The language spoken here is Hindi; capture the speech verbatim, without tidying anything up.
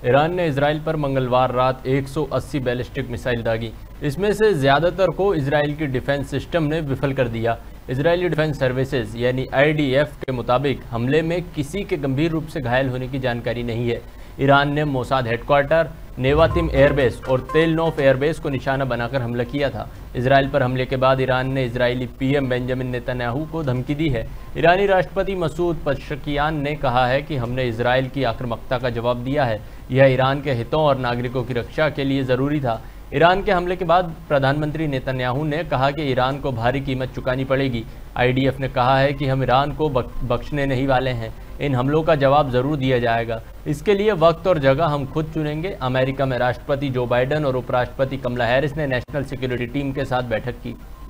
ईरान ने इजराइल पर मंगलवार रात एक सौ अस्सी बैलिस्टिक मिसाइल दागी। इसमें से ज़्यादातर को इजराइल की डिफेंस सिस्टम ने विफल कर दिया। इजरायली डिफेंस सर्विसेज यानी आई डी एफ के मुताबिक हमले में किसी के गंभीर रूप से घायल होने की जानकारी नहीं है। ईरान ने मोसाद हेडक्वार्टर, नेवातिम एयरबेस और तेलनोफ एयरबेस को निशाना बनाकर हमला किया था। इजराइल पर हमले के बाद ईरान ने इजरायली पीएम बेंजामिन नेतन्याहू को धमकी दी है। ईरानी राष्ट्रपति मसूद पशकियान ने कहा है कि हमने इजराइल की आक्रामकता का जवाब दिया है। यह ईरान के हितों और नागरिकों की रक्षा के लिए ज़रूरी था। ईरान के हमले के बाद प्रधानमंत्री नेतन्याहू ने कहा कि ईरान को भारी कीमत चुकानी पड़ेगी। आई डी एफ ने कहा है कि हम ईरान को बख्शने नहीं वाले हैं। इन हमलों का जवाब ज़रूर दिया जाएगा। इसके लिए वक्त और जगह हम खुद चुनेंगे। अमेरिका में राष्ट्रपति जो बाइडेन और उपराष्ट्रपति कमला हैरिस ने नेशनल सिक्योरिटी टीम के साथ बैठक की।